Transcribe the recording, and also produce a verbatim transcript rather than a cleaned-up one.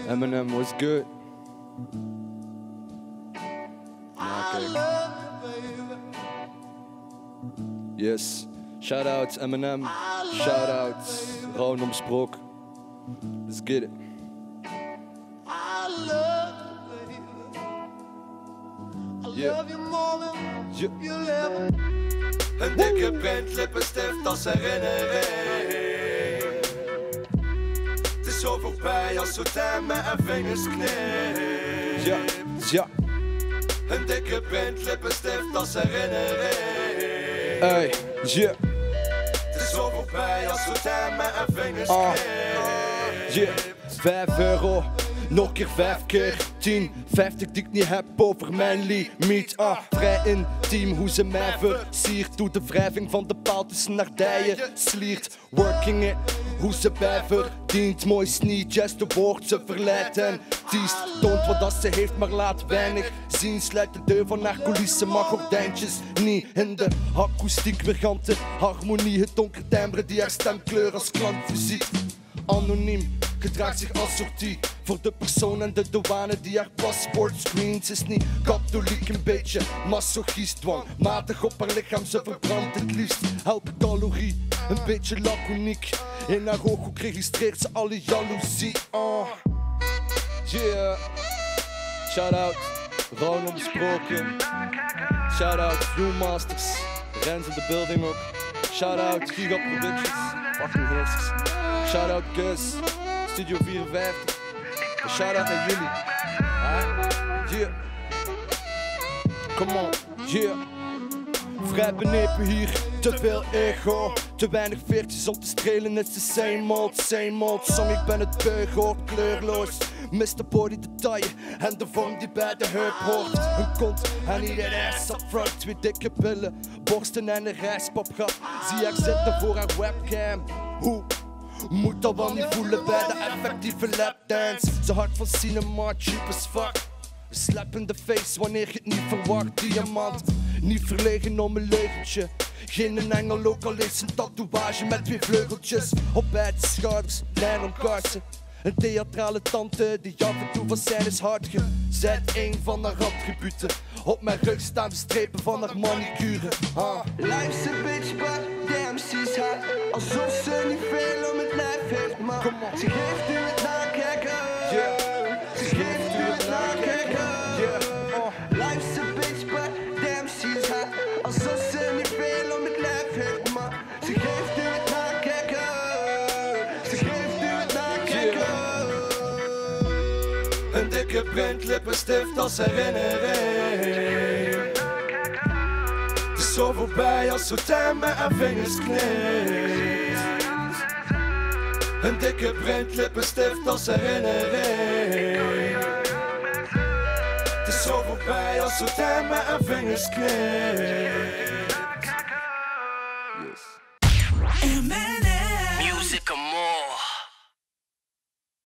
M N M was good. Nakijken. Yes. Shout-out M N M. Shout-out Ron Omsprook. Let's get it. Yeah. Yeah. Een dikke print, lippenstift als herinnering. Het is zo voorbij als Sandman met een vingers knipt. Ja, ja. Een dikke print, lippenstift als herinnering. Hey, yeah. Het is zo voorbij als Sandman met een vingers Ah. knipt. Yeah. Vijf euro, nog keer vijf keer tien, vijftig die ik niet heb over mijn limiet. Ah, vrij intiem hoe ze mij versiert. Hoe de wrijving van de paal tussen haar dijen sliert. Working it, hoe ze bij verdient. Mooi sneak, just de woord, ze verleidt en teest. Toont wat dat ze heeft, maar laat weinig zien. Sluit de deur van haar coulissen, maar gordijntjes niet. In de akoestiek weergante harmonie. Het donker timbre die haar stemkleur als klank voorziet. Anoniem, gedraagt zich als sortie. Voor de persoon en de douane die haar paspoort screent. Ze is niet katholiek, een beetje masochist. Dwangmatig op haar lichaam, ze verbrandt het liefst elke calorie, een beetje laconiek. In haar ooghoek registreert ze alle jaloezie. Oh. Yeah. Shout-out, Ron Omsproken. Shout-out, Viewmasters. Rens in de building ook. Shout-out, Giga Productions. Fucking heersers. Shout-out Gus, Studio vierenvijftig. En shout-out naar jullie. Ah, yeah. Come on, yeah. Vrij benepen hier, te veel ego. Te weinig veertjes om te strelen, it's the same old, same old song. Ik ben het beu, hoort kleurloos. Mis de body detail en de vorm die bij de heup hoort. Een kont en niet een ass up front. Twee dikke billen, borsten en een rijstpapgat. Zie haar zitten voor haar webcam. Hoe? Moet dat wel niet voelen bij de effectieve lapdance. Ze hart van cinema, cheap as fuck. Slap in the face wanneer je het niet verwacht. Diamant, niet verlegen om een leugentje. Geen een engel, ook al is een tatoeage met twee vleugeltjes. Op beide schouders, lijn om kaarsen. Een theatrale tante die af en toe van zijn is hard gezet. Een van haar attributen. Op mijn rug staan de strepen van haar manicure. Ah. Life's a bitch, but damn she's hot. Alsof ze niet veel om het lijf heeft, maar ze geeft u het nakijken. Yeah. Ze geeft u het nakijken. Yeah. Oh. Life's a bitch, but damn she's hot. Alsof ze niet veel om het lijf heeft, maar ze geeft u het nakijken. Ze geeft u het nakijken. Yeah. Een dikke print, lippenstift als herinnering. Het is zo voorbij als Sandman met een vingers knipt. Een dikke print, lippenstift als herinnering. Het is zo voorbij als Sandman met een vingers knipt.